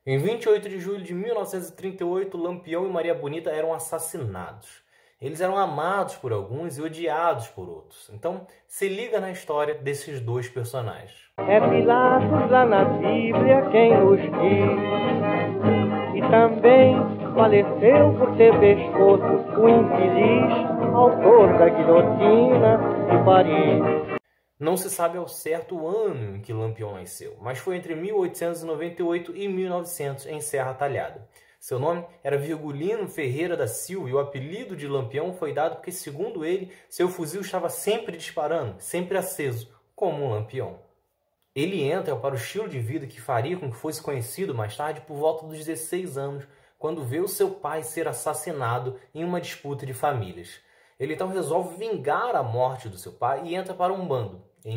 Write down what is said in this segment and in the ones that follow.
Em 28 de julho de 1938, Lampião e Maria Bonita eram assassinados. Eles eram amados por alguns e odiados por outros. Então, se liga na história desses dois personagens. É Pilatos lá na Bíblia quem nos diz, e também faleceu por ter pescoço o infeliz autor da guilhotina de Paris. Não se sabe ao certo o ano em que Lampião nasceu, mas foi entre 1898 e 1900 em Serra Talhada. Seu nome era Virgulino Ferreira da Silva e o apelido de Lampião foi dado porque, segundo ele, seu fuzil estava sempre disparando, sempre aceso, como um lampião. Ele entra para o estilo de vida que faria com que fosse conhecido mais tarde por volta dos 16 anos, quando vê o seu pai ser assassinado em uma disputa de famílias. Ele então resolve vingar a morte do seu pai e entra para um bando. Em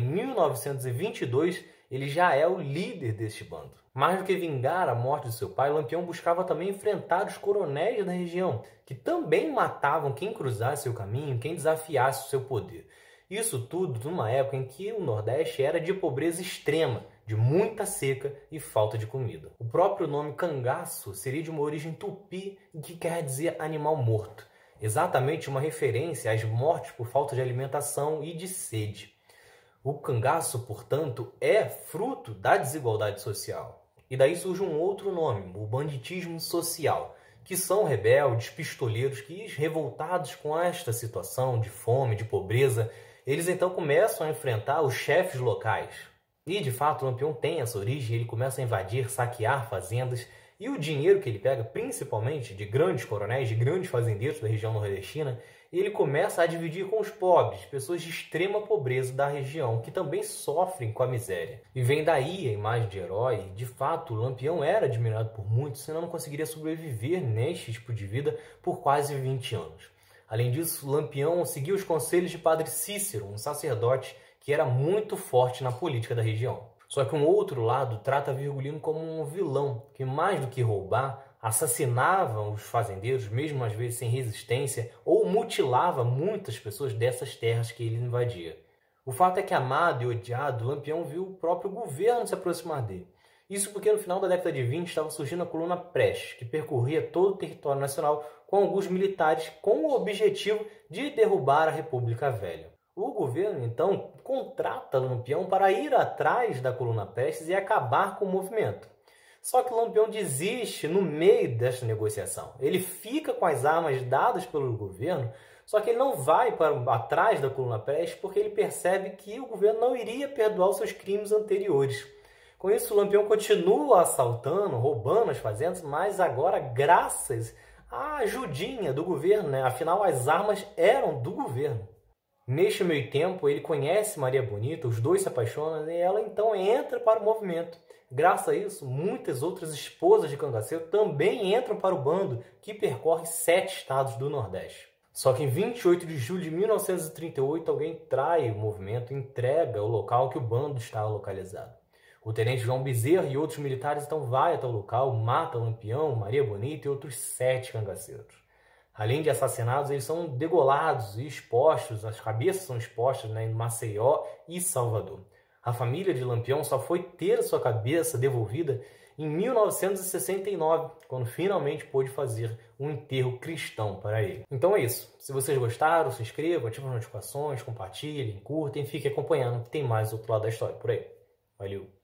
1922, ele já é o líder deste bando. Mais do que vingar a morte do seu pai, Lampião buscava também enfrentar os coronéis da região, que também matavam quem cruzasse seu caminho, quem desafiasse o seu poder. Isso tudo numa época em que o Nordeste era de pobreza extrema, de muita seca e falta de comida. O próprio nome cangaço seria de uma origem tupi, que quer dizer animal morto. Exatamente uma referência às mortes por falta de alimentação e de sede. O cangaço, portanto, é fruto da desigualdade social. E daí surge um outro nome, o banditismo social, que são rebeldes, pistoleiros, que, revoltados com esta situação de fome, de pobreza, eles então começam a enfrentar os chefes locais. E, de fato, o Lampião tem essa origem, ele começa a invadir, saquear fazendas, e o dinheiro que ele pega, principalmente de grandes coronéis, de grandes fazendeiros da região nordestina, ele começa a dividir com os pobres, pessoas de extrema pobreza da região, que também sofrem com a miséria. E vem daí a imagem de herói. De fato, o Lampião era admirado por muitos, senão não conseguiria sobreviver neste tipo de vida por quase 20 anos. Além disso, Lampião seguiu os conselhos de Padre Cícero, um sacerdote que era muito forte na política da região. Só que um outro lado trata Virgulino como um vilão, que mais do que roubar, assassinava os fazendeiros, mesmo às vezes sem resistência, ou mutilava muitas pessoas dessas terras que ele invadia. O fato é que, amado e odiado, Lampião viu o próprio governo se aproximar dele. Isso porque no final da década de 20 estava surgindo a coluna Prestes, que percorria todo o território nacional com alguns militares com o objetivo de derrubar a República Velha. O governo, então, contrata Lampião para ir atrás da coluna Prestes e acabar com o movimento. Só que Lampião desiste no meio desta negociação. Ele fica com as armas dadas pelo governo, só que ele não vai atrás da coluna Prestes porque ele percebe que o governo não iria perdoar os seus crimes anteriores. Com isso, o Lampião continua assaltando, roubando as fazendas, mas agora graças à ajudinha do governo, né? Afinal, as armas eram do governo. Neste meio tempo, ele conhece Maria Bonita, os dois se apaixonam e ela então entra para o movimento. Graças a isso, muitas outras esposas de cangaceiro também entram para o bando, que percorre 7 estados do Nordeste. Só que em 28 de julho de 1938, alguém trai o movimento e entrega o local que o bando estava localizado. O tenente João Bezerra e outros militares então vai até o local, mata Lampião, Maria Bonita e outros 7 cangaceiros. Além de assassinados, eles são degolados e expostos, as cabeças são expostas em Maceió e Salvador. A família de Lampião só foi ter a sua cabeça devolvida em 1969, quando finalmente pôde fazer um enterro cristão para ele. Então é isso. Se vocês gostaram, se inscrevam, ativem as notificações, compartilhem, curtem, fiquem acompanhando que tem mais outro lado da história por aí. Valeu!